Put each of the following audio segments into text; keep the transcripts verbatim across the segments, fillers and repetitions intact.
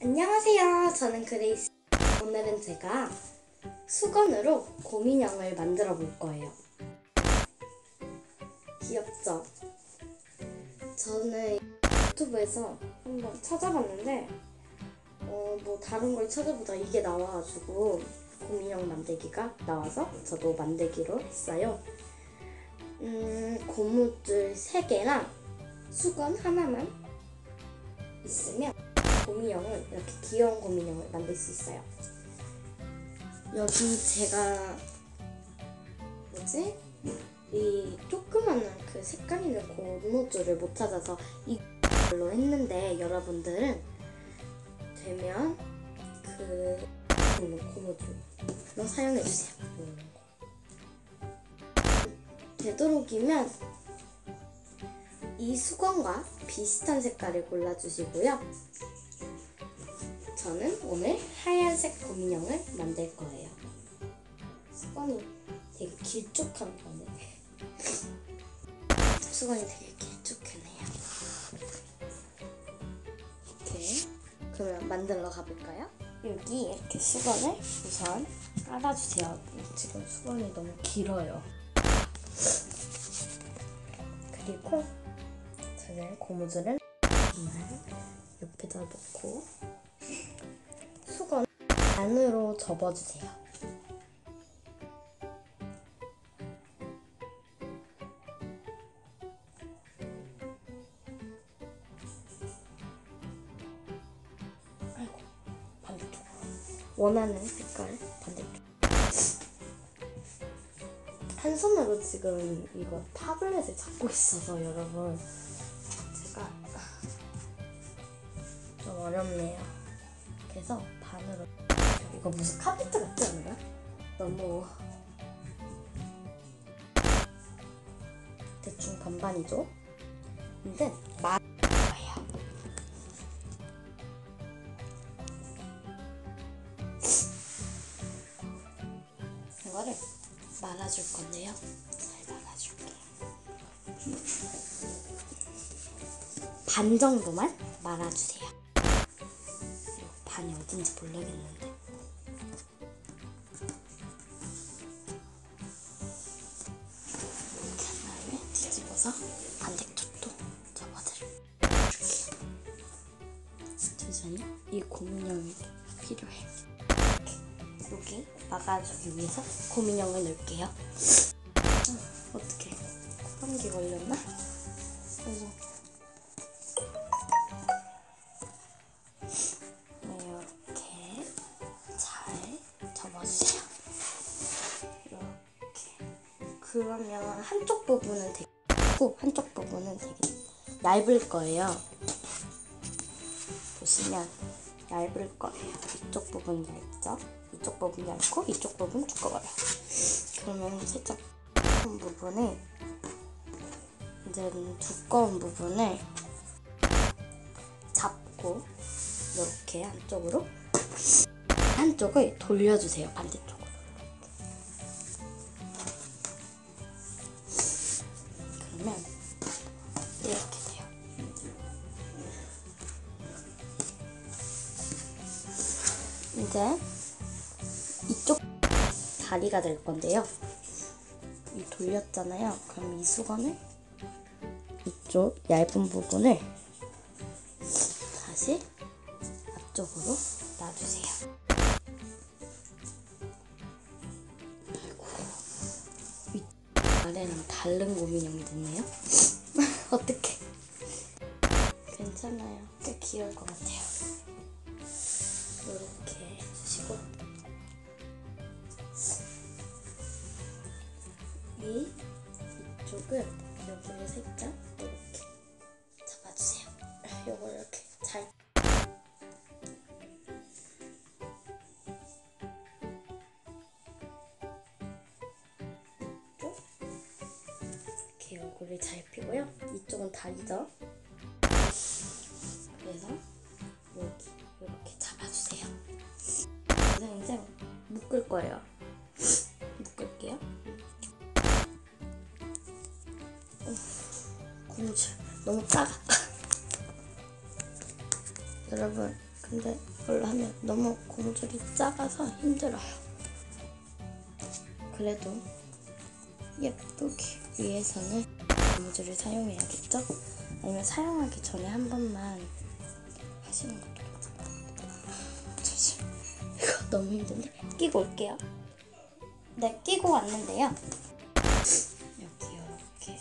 안녕하세요. 저는 그레이스. 오늘은 제가 수건으로 곰인형을 만들어 볼 거예요. 귀엽죠? 저는 유튜브에서 한번 찾아봤는데 어, 뭐 다른 걸 찾아보다 이게 나와가지고 곰인형 만들기가 나와서 저도 만들기로 했어요. 음, 고무줄 세 개랑 수건 하나만 있으면 곰인형을 이렇게 귀여운 곰인형을 만들 수 있어요. 여기 제가 뭐지? 이 조그마한 그 색깔 있는 고무줄을 못 찾아서 이걸로 했는데, 여러분들은 되면 그 고무줄로 사용해주세요. 되도록이면 이 수건과 비슷한 색깔을 골라주시고요. 저는 오늘 하얀색 곰인형을 만들 거예요. 수건이 되게 길쭉한 거네. 수건이 되게 길쭉하네요. 이렇게 그러면 만들러 가볼까요? 여기 이렇게 수건을 우선 깔아주세요. 지금 수건이 너무 길어요. 그리고 저는 고무줄을 옆에다 놓고 수건 안으로 접어주세요. 아이고, 반대쪽. 원하는 색깔 반대쪽. 한 손으로 지금 이거 타블렛을 잡고 있어서 여러분 제가 좀 어렵네요. 그래서 반으로. 이거 무슨 카페트 같지 않나? 너무 대충 반반이죠? 근데 말아요. 이거를 말아줄 건데요. 잘 말아줄게요. 반 정도만 말아주세요. 반이 어딘지 모르겠는데. 이렇게 한 다음에 뒤집어서 반대쪽도 접어드릴게요. 천천히. 이 곰인형이 필요해. 이렇게 여기 막아주기 위해서 곰인형을 넣을게요. 어, 어떡해. 감기 걸렸나? 그래서 이렇게 잘 접어주세요. 이렇게. 그러면 한쪽 부분은 되게 얇고 한쪽 부분은 되게 얇을 거예요. 보시면 얇을 거예요. 이쪽 부분 얇죠? 이쪽 부분 얇고 이쪽 부분 두꺼워요. 그러면 살짝 두꺼운 부분에 이제 두꺼운 부분을 잡고 이렇게 한쪽으로 한쪽을 돌려주세요. 반대쪽으로. 그러면 이렇게 돼요. 이제 이쪽 다리가 될 건데요. 이 돌렸잖아요. 그럼 이 수건을 이쪽 얇은 부분을 다시 앞쪽으로 놔주세요. 아이고, 위 아래랑 다른 곰인형이 됐네요. 어떡해. 괜찮아요. 꽤 귀여울 것 같아요. 이렇게 해주시고 이 이쪽을 여기로 살짝 이렇게 잡아주세요. 요거 이렇게 잘. 이쪽 이렇게 얼굴을 잘 펴고요. 이쪽은 다리죠. 그래서 여기 이렇게 잡아주세요. 그래서 이제 묶을 거예요. 묶을게요. 고무줄 너무 작아. 여러분 근데 이걸로 하면 너무 고무줄이 작아서 힘들어요. 그래도 예쁘기 위해서는 고무줄을 사용해야겠죠? 아니면 사용하기 전에 한 번만 하시는 것도 괜찮아요. 잠시만, 이거 너무 힘든데? 끼고 올게요. 네, 끼고 왔는데요. 여기 이렇게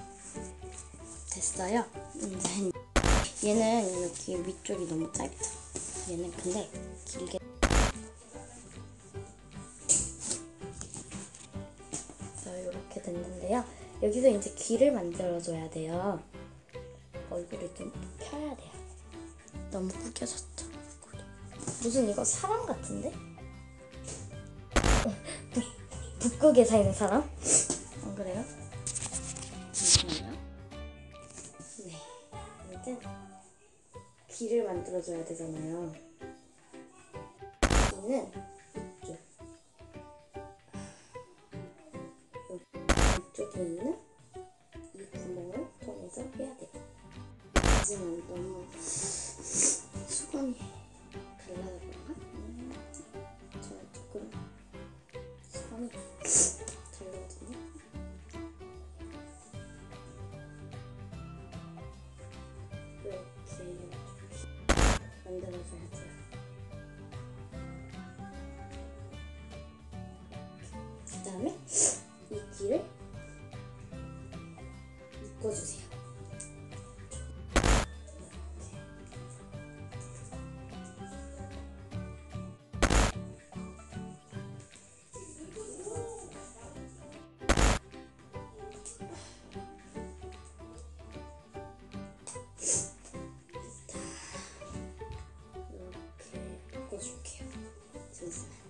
됐어요. 이제 얘는 여기 위쪽이 너무 짧죠? 얘는 근데 길게 이렇게 됐는데요. 여기서 이제 귀를 만들어줘야 돼요. 얼굴을 좀 펴야 돼요. 너무 구겨졌죠? 무슨 이거 사람 같은데? 북, 북극에 사는 사람? 안 그래요? 잠시만요. 네, 아무튼 귀를 만들어줘야 되잖아요. 귀는 이쪽, 이쪽에 있는 이 구멍을 통해서 해야 돼요. 하지만 너무 수건이 갈라져 그런가? 음, 저는 조금 수건이 달거든요. 이렇게 만들어줘야 돼요. 그 다음에 이 귀를 묶어주세요. 이렇게 묶어줄게요. 잠시만.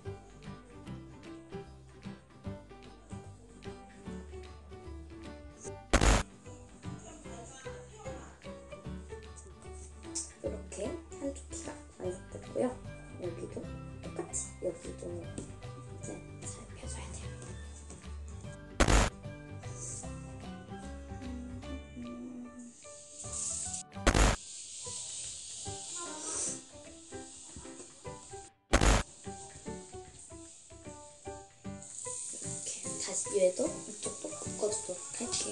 이렇게 한쪽 귀가 완성됐고요. 여기도 똑같이 여기도 이제 잘 펴줘야 돼요. 이렇게 다시 얘도 이쪽도 묶어주도록 할게요.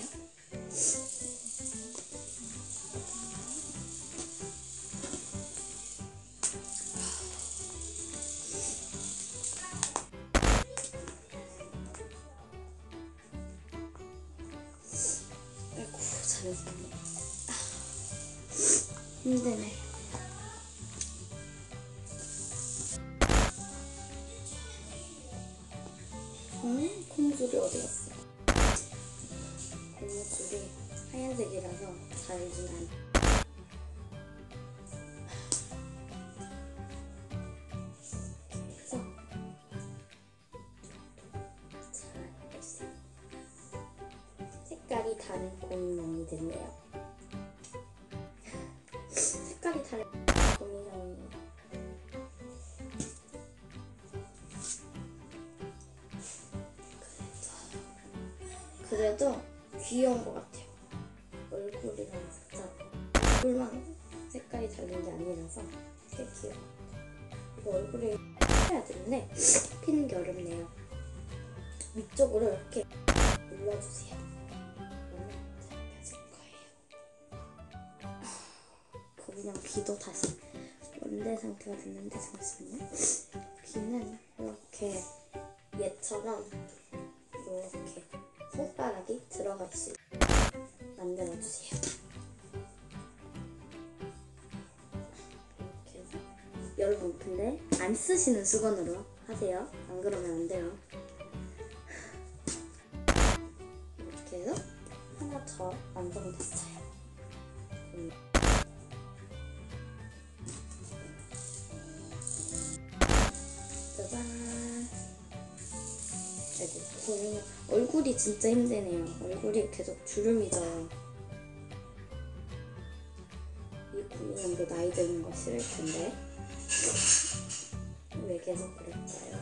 아이고, 잠시만요. 아, 힘드네. 음, 고무줄이 어디 갔어? 고무줄이 하얀색이라서 잘진 않아. 그래서 잘 해주세요. 색깔이 다른 고민형이 됐네요. 색깔이 다른 고민형이 그래도 귀여운 것 같아요. 얼굴이랑 살짝 얼굴만 색깔이 다른 게 아니라서 되게 귀여워. 이거 얼굴에 해야 되는데 피는 게 어렵네요. 위쪽으로 이렇게 눌러주세요. 그러면 잘 펴질 거예요. 그냥 귀도 다시 원래 상태가 됐는데 잠시만요. 귀는 이렇게 얘처럼 이렇게 손가락이 들어가 있을 만들어주세요. 이렇게 해서 여러분 근데 안 쓰시는 수건으로 하세요. 안 그러면 안 돼요. 이렇게 해서 하나 더 완성됐어요. 음. 짜잔. 아이고, 고민, 얼굴이 진짜 힘드네요. 얼굴이 계속 주름이 져요. 이 고민형도 나이 드는 거 싫을 텐데 왜 계속 그럴까요?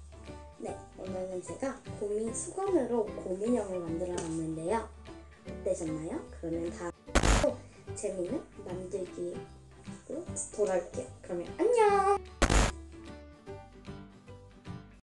네, 오늘은 제가 고민 수건으로 고민형을 만들어 놨는데요. 어때요? 되셨나요? 그러면 다음 또 재미있는 만들기로 돌아올게요. 그러면 안녕!